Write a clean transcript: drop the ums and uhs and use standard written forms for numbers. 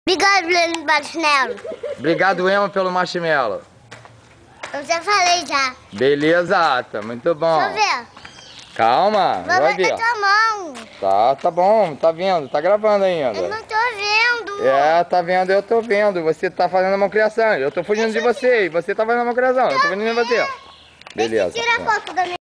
Obrigado pelo marshmallow. Obrigado, Emma, pelo marshmallow. Eu já falei já. Beleza, Ata. Muito bom. Deixa eu ver. Calma, Vai vai ver ver. tua mão. Tá bom, tá vendo, tá gravando ainda. Eu não tô vendo. É, tá vendo, eu tô vendo. Você tá fazendo a malcriação. Eu tô fugindo de você e você tá fazendo a malcriação. Eu tô fugindo de você. Deixa eu Beleza. tirar foto da minha.